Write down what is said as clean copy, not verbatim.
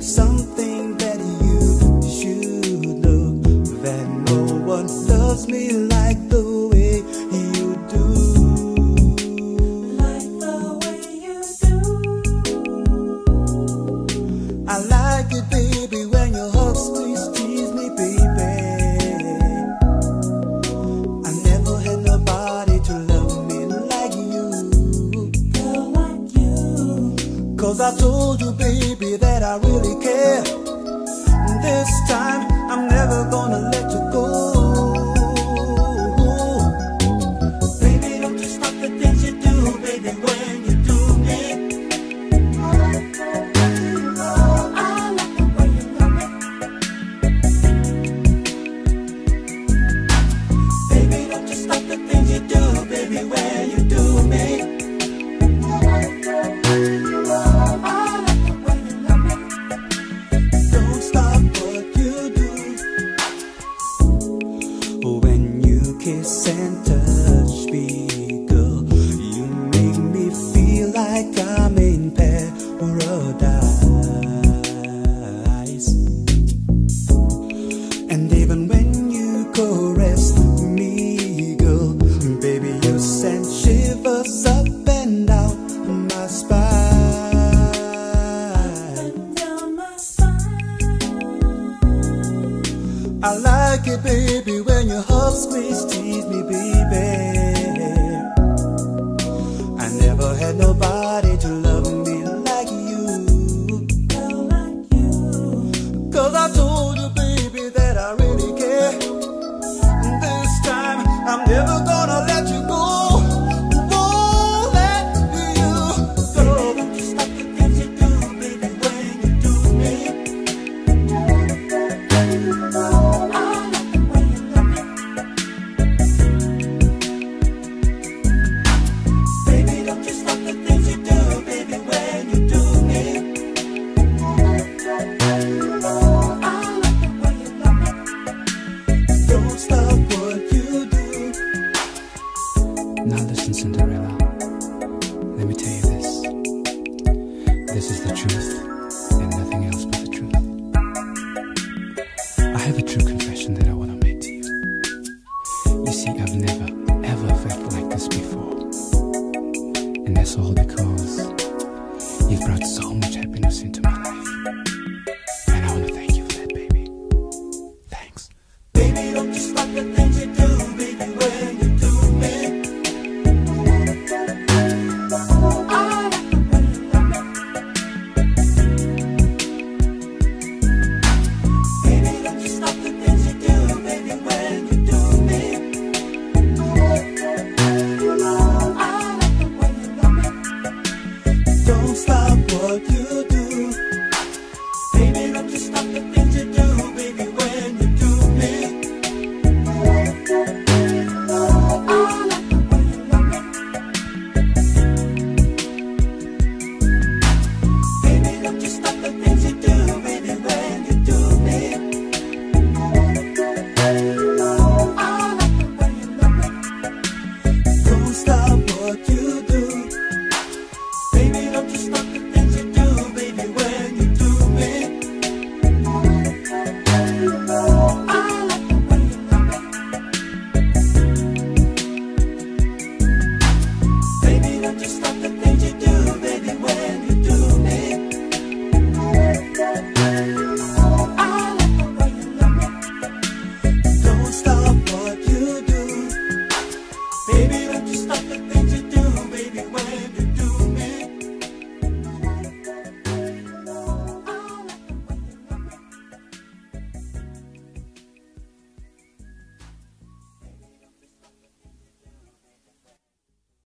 there's something that you should know, that no one loves me like the way you do. Like the way you do. I like it, baby, when you hug, squeeze, tease me, baby. I never had nobody to love me like you. Girl like you. 'Cause I told you, baby, that I really care. This time I'm never gonna let you go. Baby, don't you stop the things you do, baby, when you do me. I like the way you love me. Baby, don't you stop the things you do, baby, when you do me. I like the way you love me. Don't stop what you do. When you kiss and touch me, girl, you make me feel like I'm in paradise. And even when you caress me, girl, baby, you send shivers up and down my spine. Down my spine. I like it, baby, when you hug, squeeze, tease me, baby. I never had nobody to love me like you. Girl like you. 'Cause I told you, baby, that I really care. This time I'm never gonna let you go. Won't let you go. Don't you stop the things you do, baby, when you do me. I like the way you love me. Baby, don't you stop the things you do, baby, when you do me. I like the way you love me. Don't stop what you do. Now listen, Cinderella, let me tell you this. This is the truth, and nothing else but the truth. I have a true confession that I want to make to you. You see, I've never, ever felt like this before. And that's all because you've brought so much happiness into my life.